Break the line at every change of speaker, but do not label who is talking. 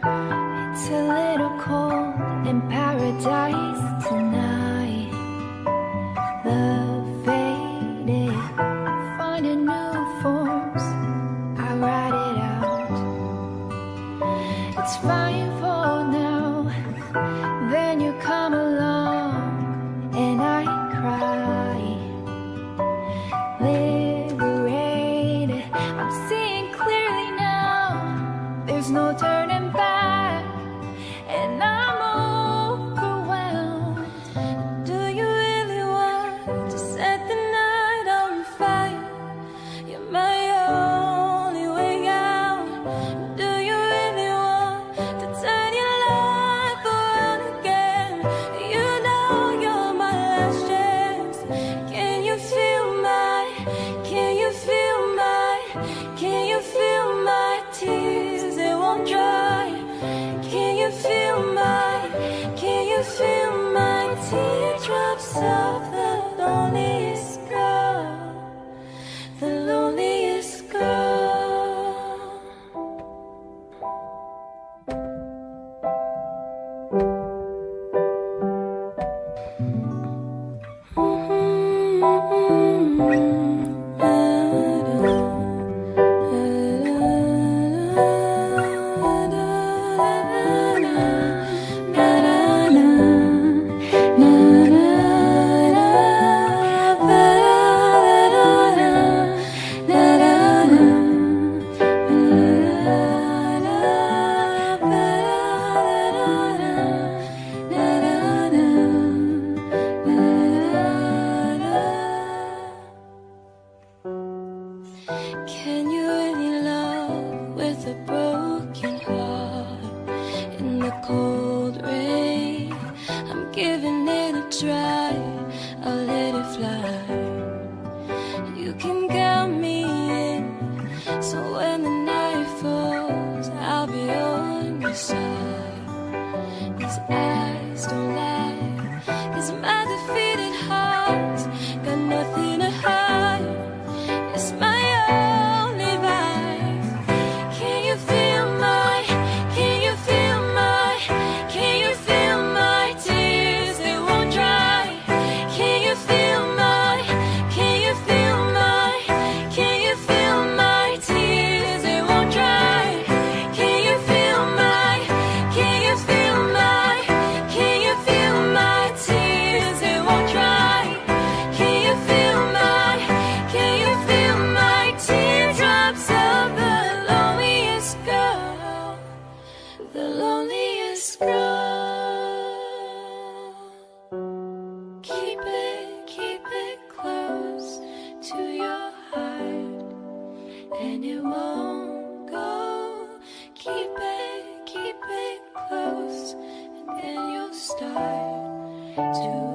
It's a little cold in paradise tonight. Love faded, finding new forms. I write it out. It's fine for now. Then you come along and I cry. Liberated, I'm seeing clearly now. There's no turning back, and I'm overwhelmed. Do you really want to set the night on fire? You're my only way out. Do you really want to turn your life around again? You know you're my last chance. Can you feel my, can you feel my, can you feel my tears? They won't dry. Can you feel my, can you feel my teardrops of the loneliest girl, the loneliest girl? Can you really love with a broken heart? In the cold rain, I'm giving it a try. I'll let it fly. You can count me in, so when the night falls, I'll be on your side. These eyes don't lie, 'cause my defeated heart's got nothing to hide. It's my only vibe. Can you feel my, can you feel my, can you feel my tears? They won't dry. Can you feel my, can you feel my, can you feel my tears? They won't dry. Can you feel my, can you feel my, can you feel my tears? They won't dry. Can you feel my, can you feel my teardrops of the loneliest girl, the loneliest girl? Keep it close to your heart, and it won't go. Keep it close, and then you'll start to